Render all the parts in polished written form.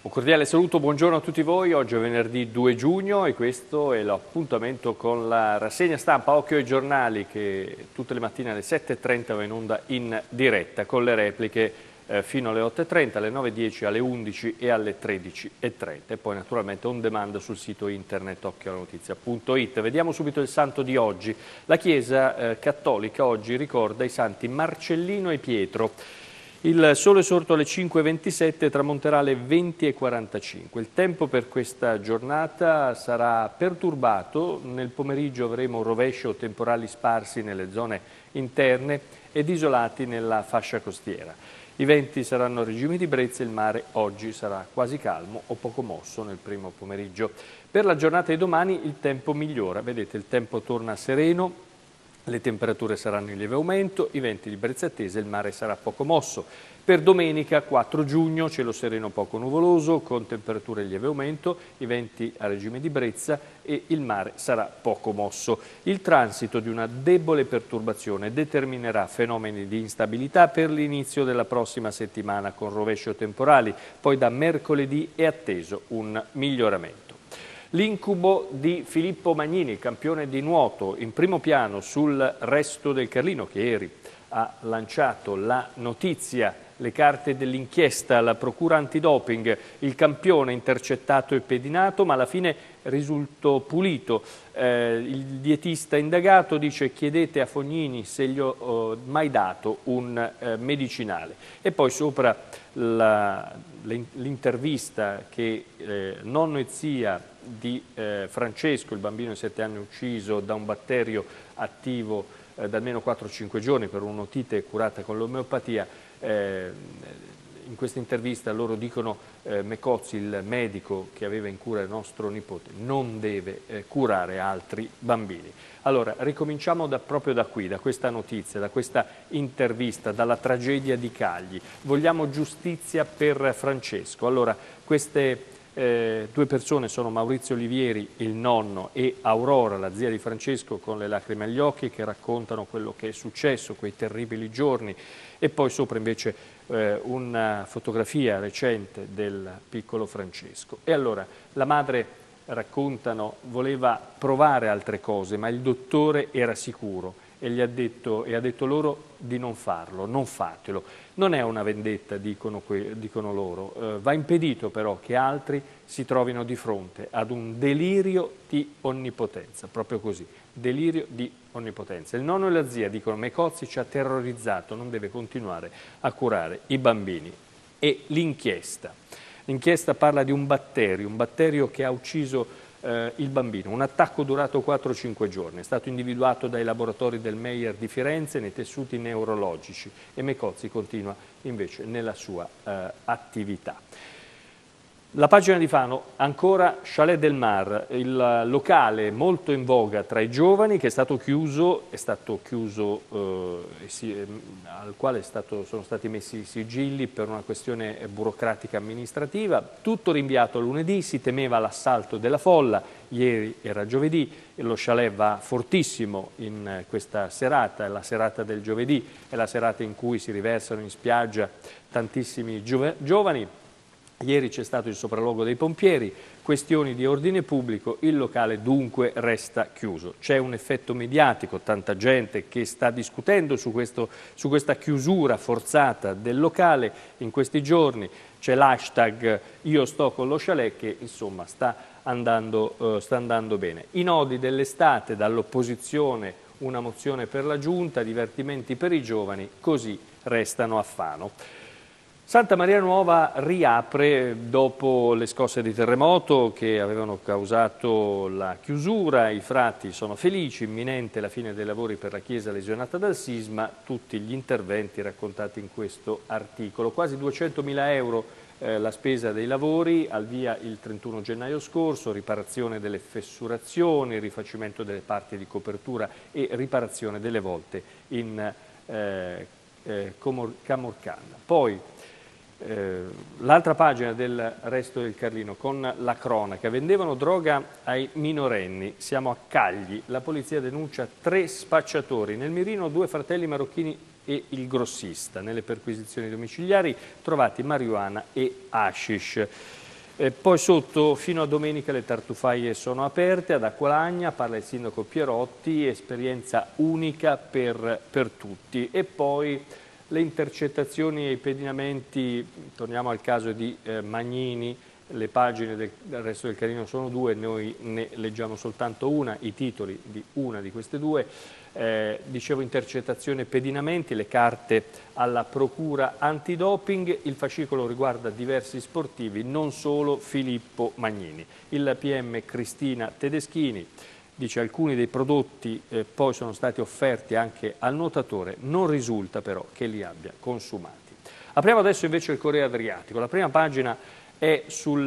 Un cordiale saluto, buongiorno a tutti voi. Oggi è venerdì 2 giugno e questo è l'appuntamento con la rassegna stampa Occhio ai giornali che tutte le mattine alle 7:30 va in onda in diretta con le repliche fino alle 8:30, alle 9:10, alle 11 e alle 13:30 e poi naturalmente on demand sul sito internet occhioallanotizia.it. Vediamo subito il santo di oggi. La Chiesa cattolica oggi ricorda i santi Marcellino e Pietro. Il sole sorto alle 5:27 tramonterà alle 20:45. Il tempo per questa giornata sarà perturbato. Nel pomeriggio avremo rovescio o temporali sparsi nelle zone interne ed isolati nella fascia costiera. I venti saranno a regime di brezza e il mare oggi sarà quasi calmo o poco mosso nel primo pomeriggio. Per la giornata di domani il tempo migliora. Vedete, il tempo torna sereno. Le temperature saranno in lieve aumento, i venti di brezza attesa e il mare sarà poco mosso. Per domenica 4 giugno cielo sereno poco nuvoloso con temperature in lieve aumento, i venti a regime di brezza e il mare sarà poco mosso. Il transito di una debole perturbazione determinerà fenomeni di instabilità per l'inizio della prossima settimana con rovescio temporali, poi da mercoledì è atteso un miglioramento. L'incubo di Filippo Magnini, campione di nuoto, in primo piano sul Resto del Carlino, che ieri ha lanciato la notizia, le carte dell'inchiesta, la procura antidoping, il campione intercettato e pedinato, ma alla fine risultò pulito. Il dietista indagato dice: chiedete a Fognini se gli ho mai dato un medicinale. E poi sopra l'intervista che nonno e zia di Francesco, il bambino di 7 anni ucciso da un batterio attivo da almeno 4-5 giorni per un'otite curata con l'omeopatia. In questa intervista loro dicono Mecozzi, il medico che aveva in cura il nostro nipote, non deve curare altri bambini. Allora, ricominciamo proprio da qui, da questa notizia, da questa intervista, dalla tragedia di Cagli. Vogliamo giustizia per Francesco. Allora, queste due persone sono Maurizio Olivieri, il nonno, e Aurora, la zia di Francesco, con le lacrime agli occhi, che raccontano quello che è successo, quei terribili giorni, e poi sopra invece una fotografia recente del piccolo Francesco. E allora la madre, raccontano, voleva provare altre cose, ma il dottore era sicuro e ha detto loro di non farlo, non fatelo. Non è una vendetta, dicono loro, va impedito però che altri si trovino di fronte ad un delirio di onnipotenza, proprio così, delirio di onnipotenza. Il nonno e la zia dicono: Mecozzi ci ha terrorizzato, non deve continuare a curare i bambini. E l'inchiesta. L'inchiesta parla di un batterio che ha ucciso il bambino, un attacco durato 4-5 giorni, è stato individuato dai laboratori del Meyer di Firenze nei tessuti neurologici e Mecozzi continua invece nella sua attività. La pagina di Fano, ancora Chalet del Mar, il locale molto in voga tra i giovani che è stato chiuso al quale sono stati messi i sigilli per una questione burocratica amministrativa, tutto rinviato a lunedì, si temeva l'assalto della folla, ieri era giovedì, e lo chalet va fortissimo in questa serata, è la serata del giovedì, è la serata in cui si riversano in spiaggia tantissimi giovani. Ieri c'è stato il sopralluogo dei pompieri, questioni di ordine pubblico, il locale dunque resta chiuso. C'è un effetto mediatico, tanta gente che sta discutendo su questa chiusura forzata del locale in questi giorni. C'è l'hashtag Io sto con lo chalet che insomma sta andando bene. I nodi dell'estate, dall'opposizione una mozione per la giunta, divertimenti per i giovani, così restano a Fano. Santa Maria Nuova riapre dopo le scosse di terremoto che avevano causato la chiusura. I frati sono felici, imminente la fine dei lavori per la chiesa lesionata dal sisma, tutti gli interventi raccontati in questo articolo. Quasi 200.000 euro la spesa dei lavori, al via il 31 gennaio scorso, riparazione delle fessurazioni, rifacimento delle parti di copertura e riparazione delle volte in Camorcanna. Poi l'altra pagina del Resto del Carlino con la cronaca: vendevano droga ai minorenni, siamo a Cagli, la polizia denuncia 3 spacciatori, nel mirino 2 fratelli marocchini e il grossista, nelle perquisizioni domiciliari trovati marijuana e hashish. Poi sotto, fino a domenica, le tartufaie sono aperte, ad Acqualagna, parla il sindaco Pierotti, esperienza unica per tutti. E poi le intercettazioni e i pedinamenti, torniamo al caso di Magnini, le pagine del Resto del Carlino sono due, noi ne leggiamo soltanto una, i titoli di una di queste due. Dicevo intercettazioni e pedinamenti, le carte alla procura antidoping, il fascicolo riguarda diversi sportivi, non solo Filippo Magnini. Il PM Cristina Tedeschini dice alcuni dei prodotti poi sono stati offerti anche al nuotatore, non risulta però che li abbia consumati. Apriamo adesso invece il Corriere Adriatico, la prima pagina è sui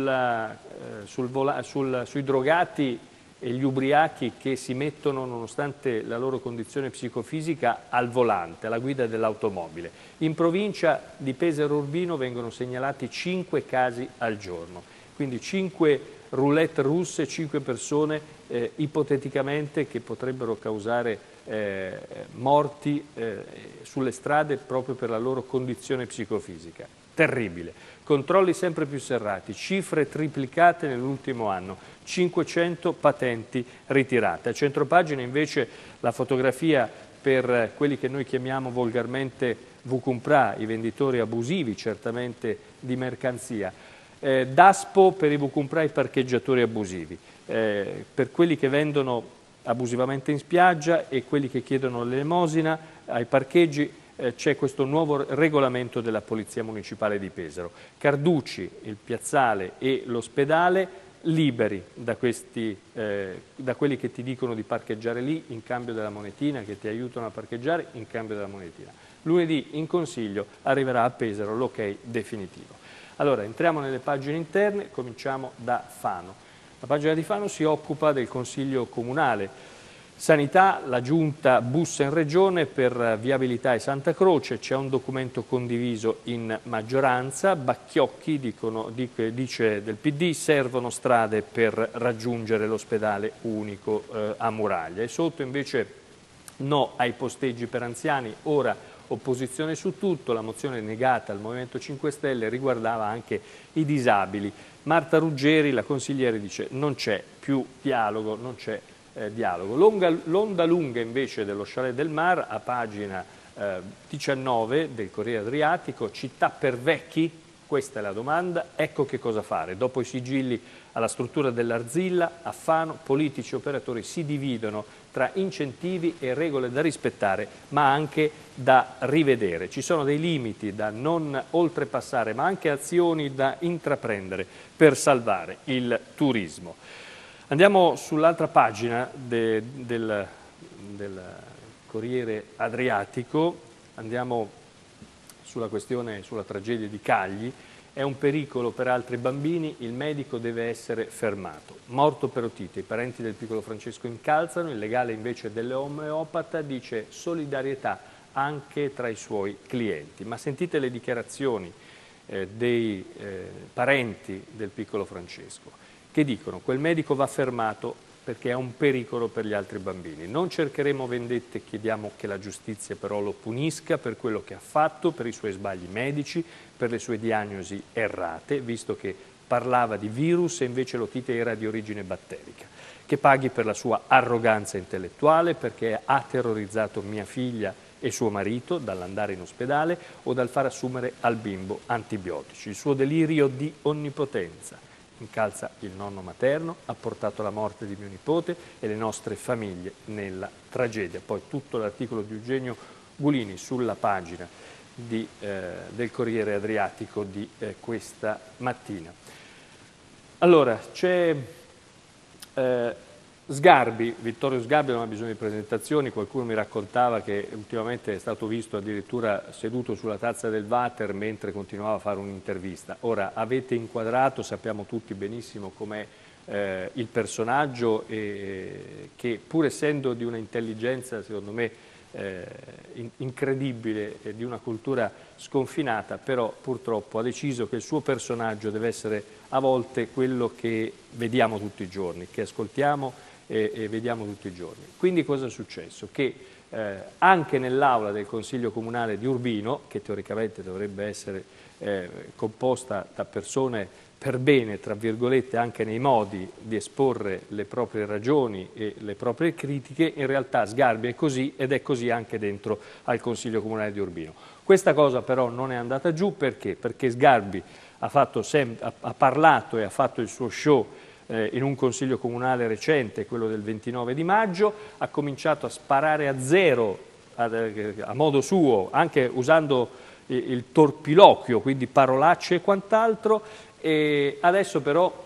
drogati e gli ubriachi che si mettono, nonostante la loro condizione psicofisica, al volante, alla guida dell'automobile. In provincia di Pesaro Urbino vengono segnalati 5 casi al giorno, quindi 5 roulette russe, 5 persone ipoteticamente che potrebbero causare morti sulle strade proprio per la loro condizione psicofisica. Terribile. Controlli sempre più serrati, cifre triplicate nell'ultimo anno, 500 patenti ritirate. A centropagina invece la fotografia per quelli che noi chiamiamo volgarmente VCUMPRA, i venditori abusivi certamente di mercanzia. DASPO per i VCUMPRA e i parcheggiatori abusivi, per quelli che vendono abusivamente in spiaggia e quelli che chiedono l'elemosina ai parcheggi. C'è questo nuovo regolamento della Polizia Municipale di Pesaro. Carducci, il piazzale e l'ospedale liberi da quelli che ti dicono di parcheggiare lì in cambio della monetina, che ti aiutano a parcheggiare in cambio della monetina. Lunedì in Consiglio arriverà a Pesaro l'ok definitivo. Allora, entriamo nelle pagine interne, cominciamo da Fano. La pagina di Fano si occupa del Consiglio Comunale. Sanità, la giunta bussa in regione per viabilità e Santa Croce, c'è un documento condiviso in maggioranza, Bacchiocchi dice del PD servono strade per raggiungere l'ospedale unico a Muraglia e sotto invece no ai posteggi per anziani, ora opposizione su tutto, la mozione negata al Movimento 5 Stelle riguardava anche i disabili. Marta Ruggeri, la consigliere, dice non c'è più dialogo, non c'è dialogo. L'onda lunga invece dello Chalet del Mar, a pagina 19 del Corriere Adriatico, città per vecchi? Questa è la domanda, ecco che cosa fare. Dopo i sigilli alla struttura dell'Arzilla, a Fano, politici e operatori si dividono tra incentivi e regole da rispettare, ma anche da rivedere. Ci sono dei limiti da non oltrepassare, ma anche azioni da intraprendere per salvare il turismo. Andiamo sull'altra pagina del Corriere Adriatico, andiamo sulla questione, sulla tragedia di Cagli. È un pericolo per altri bambini, il medico deve essere fermato. Morto per otite, i parenti del piccolo Francesco incalzano, il legale invece dell'omeopata dice solidarietà anche tra i suoi clienti. Ma sentite le dichiarazioni dei parenti del piccolo Francesco, che dicono quel medico va fermato perché è un pericolo per gli altri bambini. Non cercheremo vendette, chiediamo che la giustizia però lo punisca per quello che ha fatto, per i suoi sbagli medici, per le sue diagnosi errate, visto che parlava di virus e invece l'otite era di origine batterica. Che paghi per la sua arroganza intellettuale, perché ha terrorizzato mia figlia e suo marito dall'andare in ospedale o dal far assumere al bimbo antibiotici. Il suo delirio di onnipotenza. Incalza il nonno materno, ha portato la morte di mio nipote e le nostre famiglie nella tragedia. Poi tutto l'articolo di Eugenio Gulini sulla pagina del Corriere Adriatico di questa mattina. Allora, c'è Sgarbi, Vittorio Sgarbi non ha bisogno di presentazioni, qualcuno mi raccontava che ultimamente è stato visto addirittura seduto sulla tazza del water mentre continuava a fare un'intervista. Ora avete inquadrato, sappiamo tutti benissimo com'è il personaggio che pur essendo di una intelligenza secondo me incredibile e di una cultura sconfinata, però purtroppo ha deciso che il suo personaggio deve essere a volte quello che vediamo tutti i giorni, che ascoltiamo e vediamo tutti i giorni. Quindi cosa è successo? Che anche nell'aula del Consiglio Comunale di Urbino, che teoricamente dovrebbe essere composta da persone per bene, tra virgolette, anche nei modi di esporre le proprie ragioni e le proprie critiche, in realtà Sgarbi è così ed è così anche dentro al Consiglio Comunale di Urbino. Questa cosa però non è andata giù perché? Perché Sgarbi ha parlato e ha fatto il suo show in un Consiglio Comunale recente, quello del 29 di maggio, ha cominciato a sparare a zero a modo suo, anche usando il torpiloquio, quindi parolacce e quant'altro, e adesso però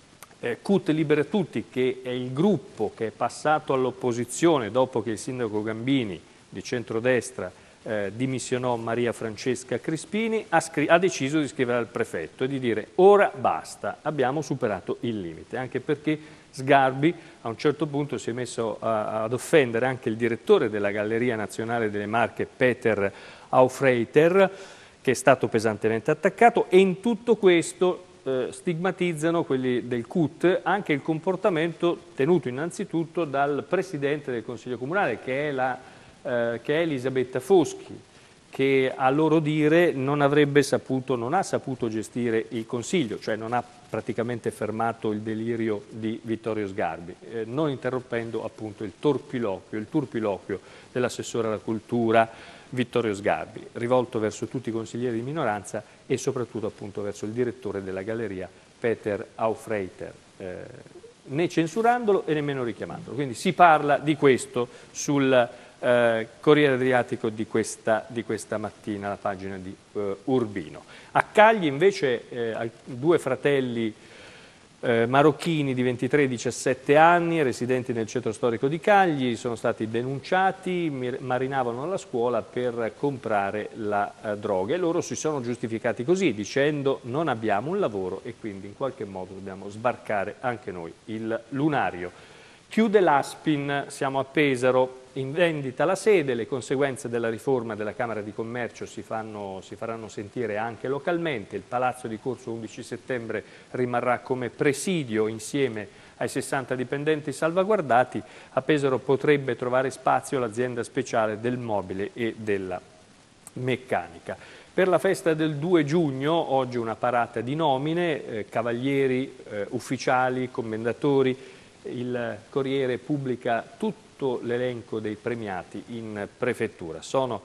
CUT Libera Tutti, che è il gruppo che è passato all'opposizione dopo che il sindaco Gambini di centrodestra dimissionò Maria Francesca Crispini, ha deciso di scrivere al prefetto e di dire ora basta, abbiamo superato il limite, anche perché Sgarbi a un certo punto si è messo ad offendere anche il direttore della Galleria Nazionale delle Marche, Peter Aufreiter, che è stato pesantemente attaccato, e in tutto questo stigmatizzano quelli del CUT anche il comportamento tenuto innanzitutto dal Presidente del Consiglio Comunale, che è Elisabetta Foschi, che a loro dire non ha saputo gestire il Consiglio, cioè non ha praticamente fermato il delirio di Vittorio Sgarbi, non interrompendo appunto il turpiloquio dell'assessore alla cultura Vittorio Sgarbi, rivolto verso tutti i consiglieri di minoranza e soprattutto appunto verso il direttore della galleria Peter Aufreiter, né censurandolo e nemmeno richiamandolo. Quindi si parla di questo sul Corriere Adriatico di questa mattina, la pagina di Urbino. A Cagli invece due fratelli marocchini di 23 e 17 anni, residenti nel centro storico di Cagli, sono stati denunciati, marinavano alla scuola per comprare la droga e loro si sono giustificati così, dicendo non abbiamo un lavoro e quindi in qualche modo dobbiamo sbarcare anche noi il lunario. Chiude l'Aspin, siamo a Pesaro, in vendita la sede, le conseguenze della riforma della Camera di Commercio si faranno sentire anche localmente, il Palazzo di Corso 11 settembre rimarrà come presidio insieme ai 60 dipendenti salvaguardati, a Pesaro potrebbe trovare spazio l'azienda speciale del mobile e della meccanica. Per la festa del 2 giugno, oggi una parata di nomine, cavalieri, ufficiali, commendatori. Il Corriere pubblica tutto l'elenco dei premiati in prefettura. Sono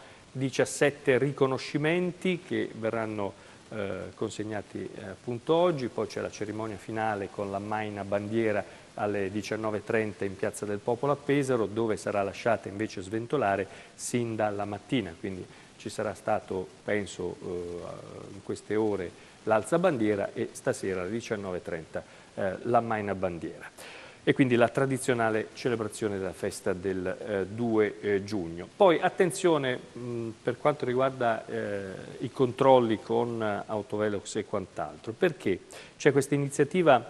17 riconoscimenti che verranno consegnati appunto oggi, poi c'è la cerimonia finale con la Maina Bandiera alle 19:30 in Piazza del Popolo a Pesaro, dove sarà lasciata invece sventolare sin dalla mattina, quindi ci sarà stato, penso, in queste ore l'alzabandiera e stasera alle 19:30 la Maina Bandiera. E quindi la tradizionale celebrazione della festa del 2 giugno. Poi attenzione per quanto riguarda i controlli con autovelox e quant'altro, perché c'è questa iniziativa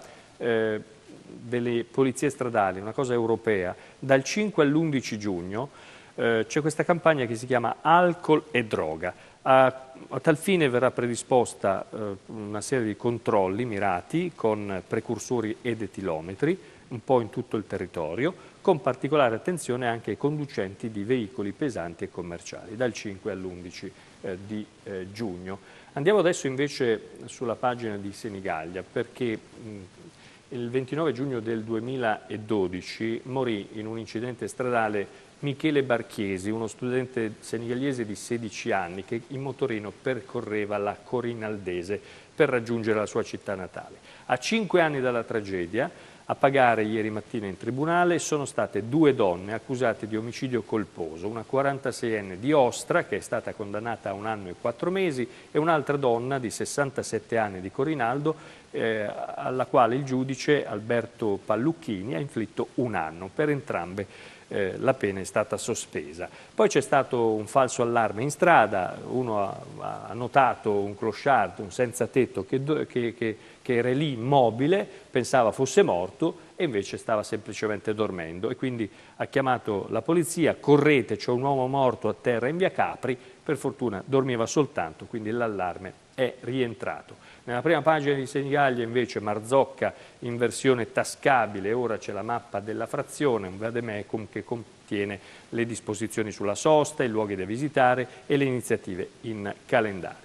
delle polizie stradali, una cosa europea, dal 5 all'11 giugno c'è questa campagna che si chiama Alcol e Droga. A tal fine verrà predisposta una serie di controlli mirati con precursori ed etilometri, un po' in tutto il territorio, con particolare attenzione anche ai conducenti di veicoli pesanti e commerciali, dal 5 all'11 di giugno. Andiamo adesso invece sulla pagina di Senigallia, perché il 29 giugno del 2012 morì in un incidente stradale Michele Barchiesi, uno studente senigallese di 16 anni che in motorino percorreva la Corinaldese per raggiungere la sua città natale. A 5 anni dalla tragedia, a pagare ieri mattina in tribunale sono state due donne accusate di omicidio colposo, una 46enne di Ostra che è stata condannata a 1 anno e 4 mesi e un'altra donna di 67 anni di Corinaldo alla quale il giudice Alberto Pallucchini ha inflitto 1 anno. Per entrambe la pena è stata sospesa. Poi c'è stato un falso allarme in strada, uno ha notato un clochard, un senza tetto che era lì immobile, pensava fosse morto e invece stava semplicemente dormendo e quindi ha chiamato la polizia, correte, c'è un uomo morto a terra in via Capri, per fortuna dormiva soltanto, quindi l'allarme è rientrato. Nella prima pagina di Senigallia invece Marzocca in versione tascabile, ora c'è la mappa della frazione, un vademecum che contiene le disposizioni sulla sosta, i luoghi da visitare e le iniziative in calendario.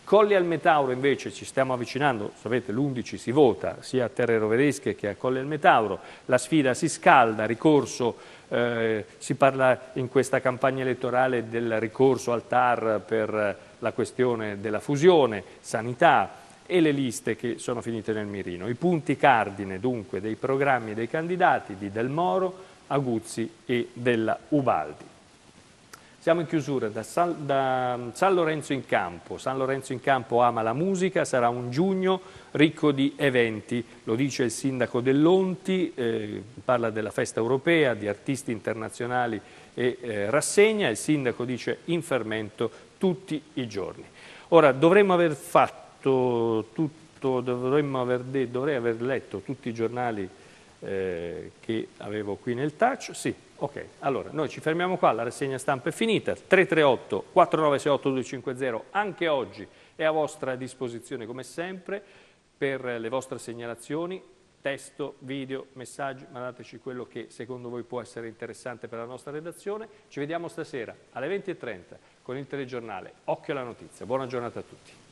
Colli al Metauro invece ci stiamo avvicinando, sapete l'11 si vota sia a Terre Rovesche che a Colli al Metauro, la sfida si scalda, ricorso, si parla in questa campagna elettorale del ricorso al TAR per la questione della fusione, sanità e le liste che sono finite nel mirino. I punti cardine dunque dei programmi dei candidati di Del Moro, Aguzzi e della Ubaldi. Siamo in chiusura da San Lorenzo in Campo. San Lorenzo in Campo ama la musica, sarà un giugno ricco di eventi, lo dice il sindaco Dell'Onti, parla della festa europea, di artisti internazionali e rassegna, il sindaco dice in fermento tutti i giorni. Ora dovremmo aver fatto tutto, dovrei aver letto tutti i giornali che avevo qui nel touch, sì. Ok, allora noi ci fermiamo qua, la rassegna stampa è finita, 338 4968 250 anche oggi è a vostra disposizione come sempre per le vostre segnalazioni, testo, video, messaggi, mandateci quello che secondo voi può essere interessante per la nostra redazione. Ci vediamo stasera alle 20:30 con il telegiornale Occhio alla Notizia. Buona giornata a tutti.